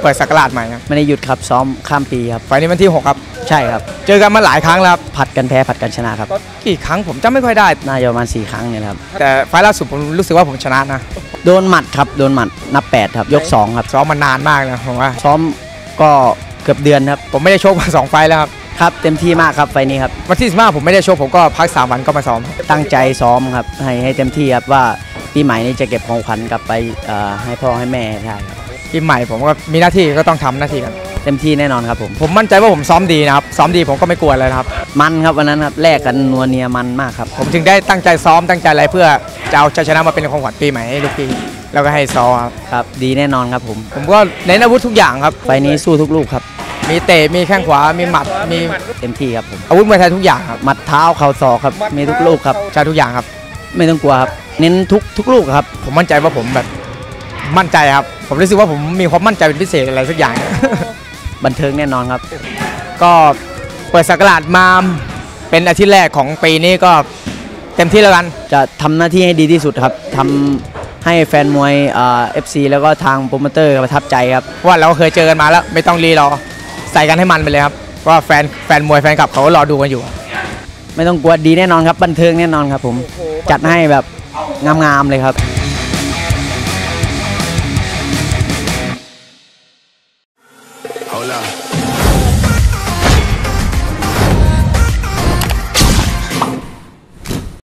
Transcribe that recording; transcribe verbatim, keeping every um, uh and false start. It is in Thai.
ปิดศักราชใหม่ครับไม่ได้หยุดครับซ้อมข้ามปีครับไฟนี้วันที่หกครับใช่ครับเจอกันมาหลายครั้งแล้วครับผัดกันแพ้ผัดกันชนะครับกี่ครั้งผมจำไม่ค่อยได้น่าจะประมาณสี่ครั้งเนี่ยครับแต่ไฟล่าสุดผมรู้สึกว่าผมชนะนะโดนหมัดครับโดนหมัดนับแปดครับยกสองครับซ้อมมานานมากนะผมว่าซ้อมก็เกือบเดือนครับผมไม่ได้โชคมาสองไฟแล้วครับครับเต็มที่มากครับไฟนี้ครับวันที่สิบห้าผมไม่ได้โชคผมก็พักสามวันก็มาซ้อมตั้งใจซ้อมครับให้ให้เต็มที่ครับว่าปีใหม่นี้จะเก็บของขวัญกลับไปให้พ่อให้แม่ได้ปีใหม่ผมก็มีหน้าที่ก็ต้องทำหน้าที่กันเต็มที่แน่นอนครับผมผมมั่นใจว่าผมซ้อมดีนะครับซ้อมดีผมก็ไม่กลัวเลยครับมันครับวันนั้นครับแลกกันนัวเนียมันมากครับผมจึงได้ตั้งใจซ้อมตั้งใจอะไรเพื่อจะเอาชัยชนะมาเป็นของขวัญปีใหม่ให้ลูกพี่แล้วก็ให้ซ้อมครับดีแน่นอนครับผมผมก็เน้นอาวุธทุกอย่างครับไฟนี้สู้ทุกลูกครับมีเตะมีแข้งขวามีหมัดมีเต็มที่ครับผมอาวุธมวยไทยทุกอย่างครับหมัดเท้าเข่าศอกครับมีทุกลูกครับใช้ทุกอย่างครับไม่ต้องกลัวครับเน้นทุกทุกลูกครับผมมั่นใจว่าผมแบบมั่นใจครับผมรู้สึกว่าผมมีความมั่นใจเป็นพิเศษอะไรสักอย่างบันเทิงแน่นอนครับก็เปิดศักราชมาเป็นอาทิตย์แรกของปีนี้ก็เต็มที่แล้วกันจะทำหน้าที่ให้ดีที่สุดครับทำให้แฟนมวยเอฟซีแล้วก็ทางโปรโมเตอร์ประทับใจครับเพราะว่าเราเคยเจอกันมาแล้วไม่ต้องรีรอใส่กันให้มันไปเลยครับเพราะว่าแฟนแฟนมวยแฟนคลับเขารอดูกันอยู่ไม่ต้องกลัวดีแน่นอนครับบันเทิงแน่นอนครับผมจัดให้แบบงามๆเลยครับHola